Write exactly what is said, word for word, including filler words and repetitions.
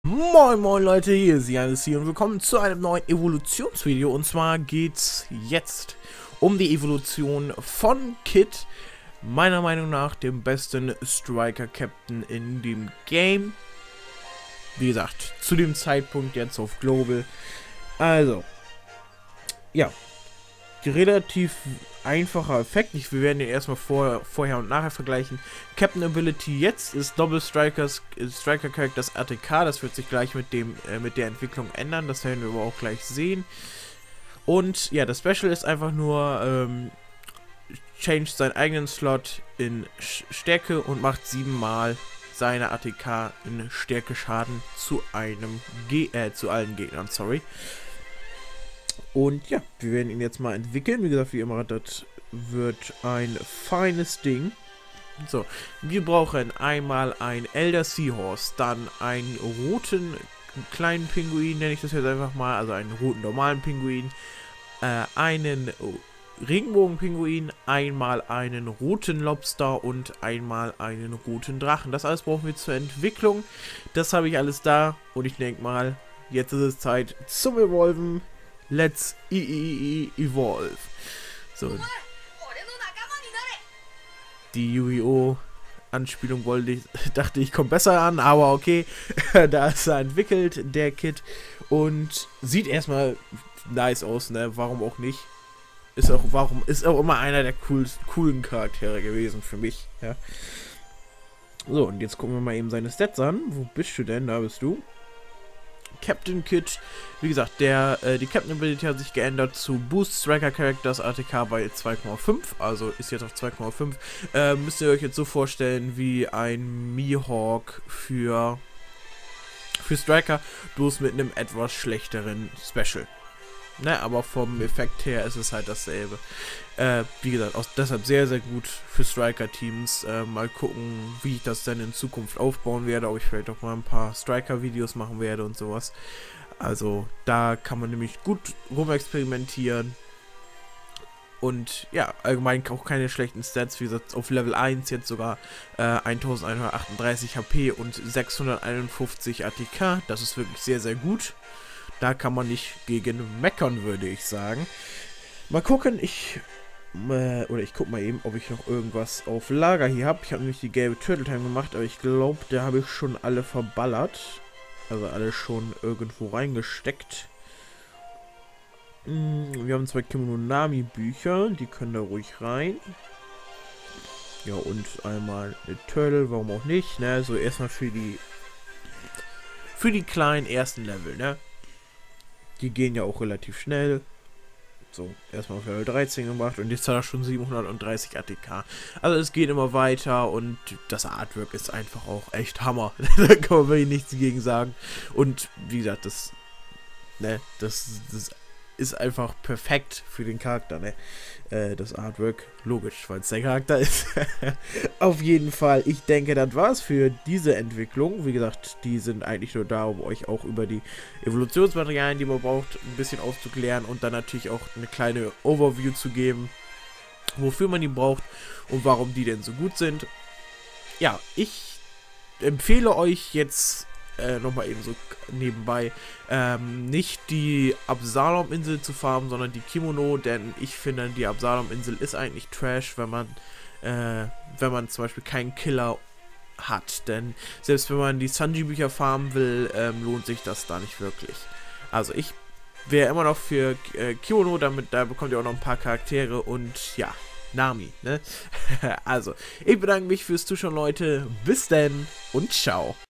Moin moin Leute, hier ist Janis hier und willkommen zu einem neuen Evolutionsvideo. Und zwar geht's jetzt um die Evolution von Kid, meiner Meinung nach dem besten Striker-Captain in dem Game. Wie gesagt, zu dem Zeitpunkt jetzt auf Global. Also, ja, relativ einfacher Effekt. Ich, wir werden den erstmal vor, vorher und nachher vergleichen. Captain Ability jetzt ist Double Strikers Striker Characters A T K. Das wird sich gleich mit dem äh, mit der Entwicklung ändern. Das werden wir aber auch gleich sehen. Und ja, das Special ist einfach nur ähm, changed seinen eigenen Slot in Stärke und macht siebenmal seine A T K in Stärke Schaden zu einem Ge äh, zu allen Gegnern. Sorry. Und ja, wir werden ihn jetzt mal entwickeln. Wie gesagt, wie immer, das wird ein feines Ding. So, wir brauchen einmal ein Elder Seahorse, dann einen roten kleinen Pinguin, nenne ich das jetzt einfach mal, also einen roten normalen Pinguin, äh, einen Regenbogenpinguin, einmal einen roten Lobster und einmal einen roten Drachen. Das alles brauchen wir zur Entwicklung. Das habe ich alles da und ich denke mal, jetzt ist es Zeit zum Evolven. Let's e e e evolve. So. Die Yu-Gi-Oh! Anspielung wollte ich, dachte ich, kommt besser an, aber okay. Da ist er entwickelt, der Kid. Und sieht erstmal nice aus, ne? Warum auch nicht? Ist auch, warum, ist auch immer einer der coolsten, coolen Charaktere gewesen für mich, ja. So, und jetzt gucken wir mal eben seine Stats an. Wo bist du denn? Da bist du. Captain Kid, wie gesagt, der äh, die Captain Ability hat sich geändert zu Boost Striker Characters A T K bei zwei Komma fünf, also ist jetzt auf zwei Komma fünf. Äh, müsst ihr euch jetzt so vorstellen wie ein Mihawk für, für Striker, bloß mit einem etwas schlechteren Special. Ne, aber vom Effekt her ist es halt dasselbe. Äh, wie gesagt, auch deshalb sehr, sehr gut für Striker-Teams. Äh, mal gucken, wie ich das dann in Zukunft aufbauen werde, ob ich vielleicht auch mal ein paar Striker-Videos machen werde und sowas. Also, da kann man nämlich gut rumexperimentieren. Und ja, allgemein auch keine schlechten Stats. Wie gesagt, auf Level eins jetzt sogar äh, elfhundertachtunddreißig H P und sechshunderteinundfünfzig A T K. Das ist wirklich sehr, sehr gut. Da kann man nicht gegen meckern, würde ich sagen. Mal gucken, ich äh, oder ich guck mal eben, ob ich noch irgendwas auf Lager hier habe. Ich habe nämlich die gelbe Turtle Time gemacht, aber ich glaube, da habe ich schon alle verballert. Also alle schon irgendwo reingesteckt. Hm, wir haben zwei Kemononami-Bücher, die können da ruhig rein. Ja, und einmal eine Turtle, warum auch nicht, ne? So erstmal für die für die kleinen ersten Level, ne? Die gehen ja auch relativ schnell. So, erstmal auf Level dreizehn gemacht und jetzt hat er schon siebenhundertdreißig A T K. Also es geht immer weiter und das Artwork ist einfach auch echt Hammer. Da kann man wirklich nichts gegen sagen. Und wie gesagt, das, ne, das, das ist einfach perfekt für den Charakter, ne? Äh, das Artwork, logisch, weil es der Charakter ist. Auf jeden Fall, ich denke, das war's für diese Entwicklung. Wie gesagt, die sind eigentlich nur da, um euch auch über die Evolutionsmaterialien, die man braucht, ein bisschen aufzuklären und dann natürlich auch eine kleine Overview zu geben, wofür man die braucht und warum die denn so gut sind. Ja, ich empfehle euch jetzt Äh, nochmal eben so nebenbei, ähm, nicht die Absalom-Insel zu farmen, sondern die Kimono, denn ich finde, die Absalom-Insel ist eigentlich Trash, wenn man, äh, wenn man zum Beispiel keinen Killer hat, denn selbst wenn man die Sanji-Bücher farmen will, ähm, lohnt sich das da nicht wirklich. Also ich wäre immer noch für äh, Kimono, damit, da bekommt ihr auch noch ein paar Charaktere und ja, Nami, ne? Also, ich bedanke mich fürs Zuschauen, Leute, bis denn und ciao.